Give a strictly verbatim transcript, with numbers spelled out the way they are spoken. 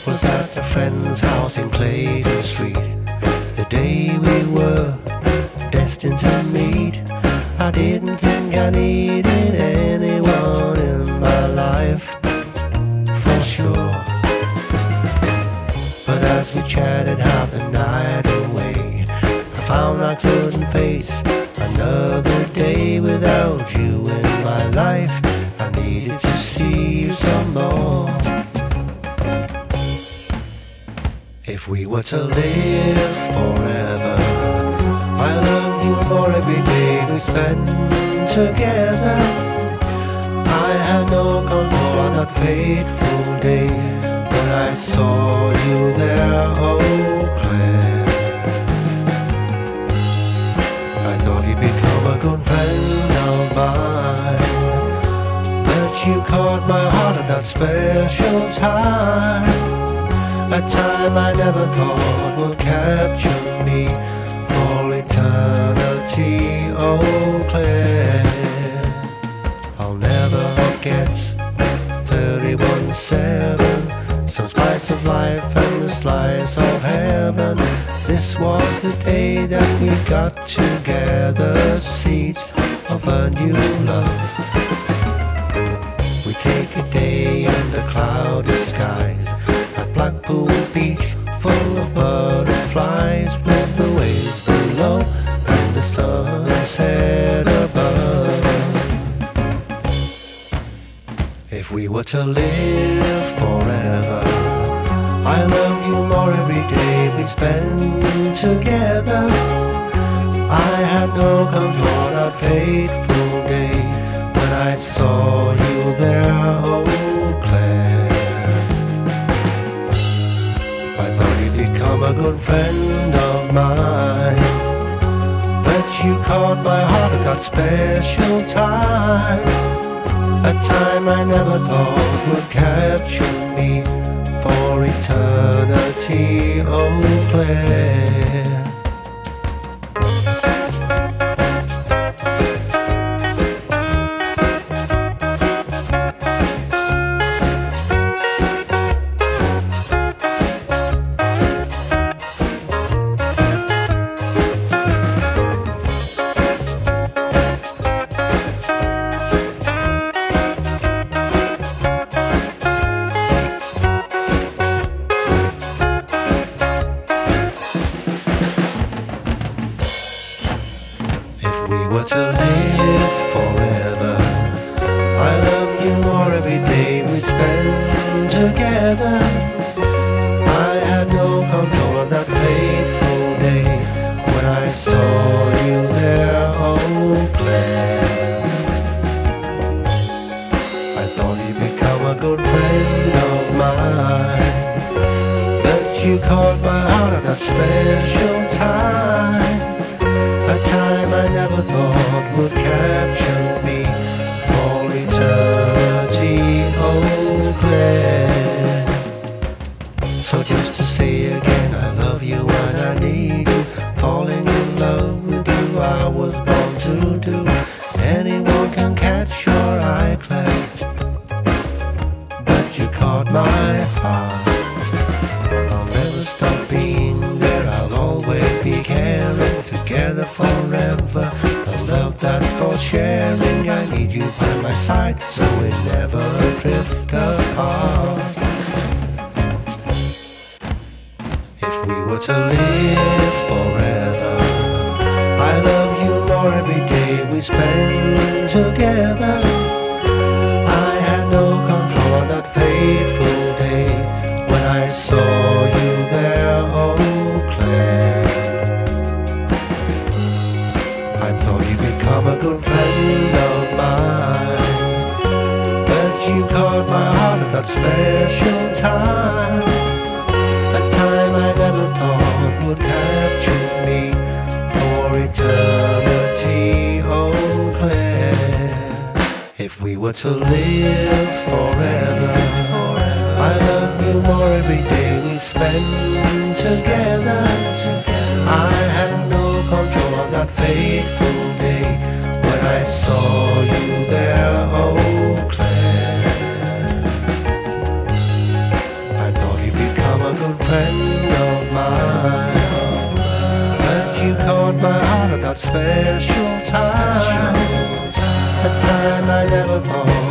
was at a friend's house in Clayton Street. The day we were destined to meet, I didn't think I needed anyone in my life, for sure. But as we chatted half the night away, I found I couldn't face another day without you in my life. I needed to see you some more. If we were to live forever, I love you more every day we spend together. I had no control on that fateful day when I saw you there, oh Claire. I thought you'd become a good friend of mine, but you caught my heart at that special time, a time I never thought would capture me for eternity, oh Claire. I'll never forget thirty-one seven, some slice of life and a slice of heaven. This was the day that we got together, seeds of a new love. We take a day under cloudy skies at Blackpool Beach, full of butterflies, with the waves below and the sunset above. If we were to live forever, I love you more every day we spend together. I had no control on that fateful day when I saw you there, oh Claire. I thought you'd become a good friend of mine, but you caught my heart at that special time, a time I never thought would capture me for eternity, oh Claire. If we were to live forever, I love you more every day we spend together. I had no control on that fateful day when I saw you there, oh Claire. I thought you'd become a good friend of mine, but you caught my heart at that special time, a time I never thought would capture me for eternity, oh Claire. So just to say again, I love you and I need you, falling in love with you I was born to do. Anyone can catch your eye, Claire, but you caught my heart. I'll never stop being there, I'll always be caring, together forever, a love that's for sharing. I need you by my side so we never drift apart. If we were to live forever, I love you more every day we spend together. I had no control on that fateful day when I saw you there, oh Claire. I thought you'd become a good friend of mine, but you caught my heart at that special time, a time I never thought would capture me for eternity, oh Claire. If we were to live forever, I love you more every day we spend together. I had no control on that fateful day when I saw you there, oh Claire. I thought you'd become you caught my heart at that special time, a time I never thought